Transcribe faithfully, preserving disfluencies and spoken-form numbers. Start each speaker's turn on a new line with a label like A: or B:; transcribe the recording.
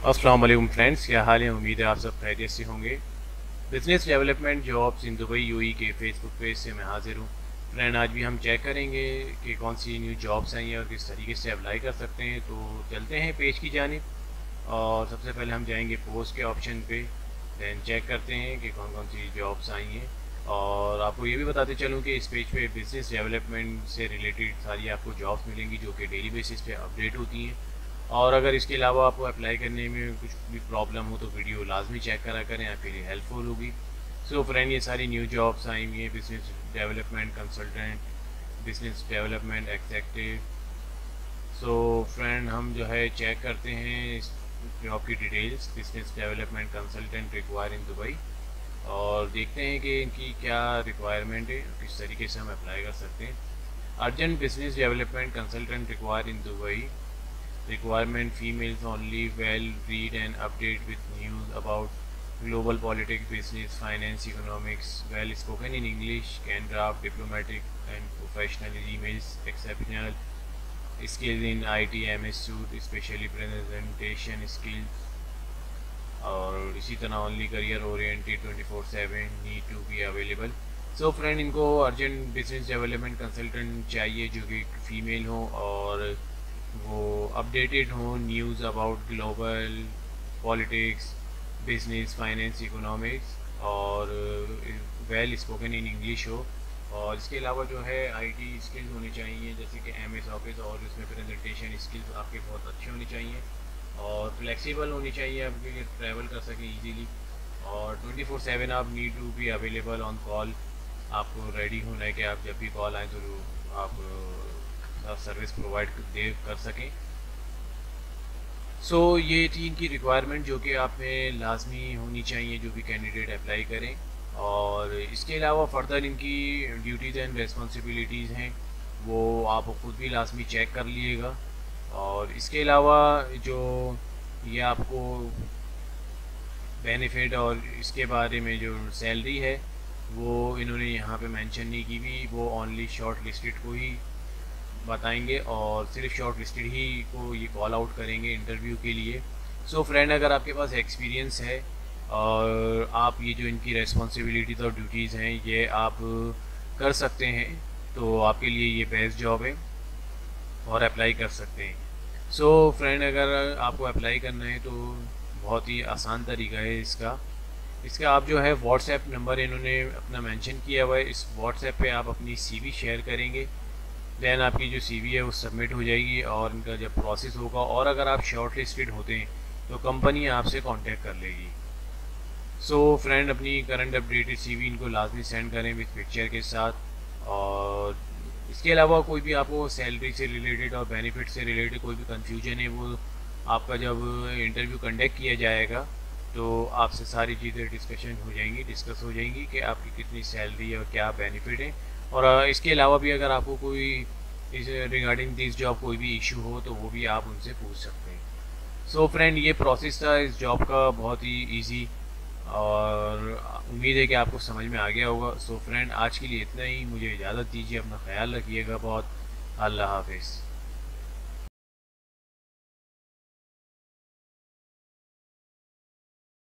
A: अस्सलाम वालेकुम फ्रेंड्स, क्या हाल है। उम्मीद है आप सब खैरियत से होंगे। Business development jobs in Dubai UAE के फेसबुक पेज से मैं हाजिर हूँ। फ्रेंड, आज भी हम चेक करेंगे कि कौन सी न्यू जॉब्स आई हैं और किस तरीके से अप्लाई कर सकते हैं। तो चलते हैं पेज की जानिब और सबसे पहले हम जाएंगे पोस्ट के ऑप्शन पे। दैन चेक करते हैं कि कौन कौन सी जॉब्स आई हैं और आपको ये भी बताते चलूँ कि इस पेज पे बिज़नेस डेवलपमेंट से रिलेटेड सारी आपको जॉब्स मिलेंगी जो कि डेली बेसिस पे अपडेट होती हैं। और अगर इसके अलावा आपको अप्लाई करने में कुछ भी प्रॉब्लम हो तो वीडियो लाजमी चेक करा करें, आपके लिए हेल्पफुल होगी। सो फ्रेंड, ये सारी न्यू जॉब्स आई हुई हैं। Business development consultant, business development executive. So friend, हम जो है चेक करते हैं इस जॉब की details. Business development consultant require in Dubai, और देखते हैं कि इनकी क्या रिक्वायरमेंट है, किस तरीके से हम अप्लाई कर सकते हैं। Urgent business development consultant require in Dubai. Requirement: females only, well read and update with news about global politics, business, finance, economics, well spoken in English, can draft diplomatic and professional emails, exceptional skills in I T, M S suit, especially presentation skills, और इसी तरह only career oriented twenty four seven, need to be available. So friend, इनको urgent business development consultant चाहिए जो कि female हो और वो अपडेटेड हो news about global politics, business, finance, economics, और वेल स्पोकन इन इंग्लिश हो। और इसके अलावा जो है आईटी स्किल्स होनी चाहिए, जैसे कि एमएस ऑफिस, और उसमें प्रेजेंटेशन स्किल्स आपके बहुत अच्छे होने चाहिए और फ्लेक्सिबल होनी चाहिए, आपके ट्रैवल कर सकें इजीली। और ट्वेंटी फोर सेवन आप need to be available on call. आपको रेडी होना है कि आप जब भी कॉल आए तो आप सर्विस प्रोवाइड दे कर सकें। सो so, ये थी इनकी रिक्वायरमेंट जो कि आप में लाजमी होनी चाहिए जो भी कैंडिडेट अप्लाई करें। और इसके अलावा फर्दर इनकी ड्यूटीज़ एंड रिस्पॉन्सिबिलिटीज़ हैं, वो आप खुद भी लाजमी चेक कर लीजिएगा। और इसके अलावा जो ये आपको बेनिफिट और इसके बारे में जो सैलरी है वो इन्होंने यहाँ पे मेंशन नहीं की भी, वो ओनली शॉर्ट लिस्टेड को ही बताएंगे और सिर्फ शॉर्ट लिस्टेड ही को ये कॉल आउट करेंगे इंटरव्यू के लिए। सो so फ्रेंड, अगर आपके पास एक्सपीरियंस है और आप ये जो इनकी रेस्पॉन्सिबिलिटीज़ और ड्यूटीज़ हैं ये आप कर सकते हैं तो आपके लिए ये बेस्ट जॉब है और अप्लाई कर सकते हैं। सो so फ्रेंड, अगर आपको अप्लाई करना है तो बहुत ही आसान तरीका है इसका। इसका आप जो है व्हाट्सएप नंबर इन्होंने अपना मेंशन किया हुआ है, इस व्हाट्सएप पे आप अपनी सीवी शेयर करेंगे। दैन आपकी जो सीवी है वो सबमिट हो जाएगी और इनका जब प्रोसेस होगा और अगर आप शॉर्ट लिस्टेड होते हैं तो कंपनी आपसे कांटेक्ट कर लेगी। सो so, फ्रेंड, अपनी करंट अपडेटेड सीवी इनको लाजमी सेंड करें विद पिक्चर के साथ। और इसके अलावा कोई भी आपको सैलरी से रिलेटेड और बेनिफिट से रिलेटेड कोई भी कन्फ्यूजन है वो आपका जब इंटरव्यू कंडक्ट किया जाएगा तो आपसे सारी चीज़ें डिस्कशन हो जाएंगी डिस्कस हो जाएंगी कि आपकी कितनी सैलरी है और क्या बेनिफिट है। और इसके अलावा भी अगर आपको कोई इस रिगार्डिंग दिस जॉब कोई भी इशू हो तो वो भी आप उनसे पूछ सकते हैं। सो फ्रेंड, ये प्रोसेस था इस जॉब का, बहुत ही इजी, और उम्मीद है कि आपको समझ में आ गया होगा। सो फ्रेंड, आज के लिए इतना ही, मुझे इजाज़त दीजिए, अपना ख्याल रखिएगा बहुत। अल्लाह हाफिज़।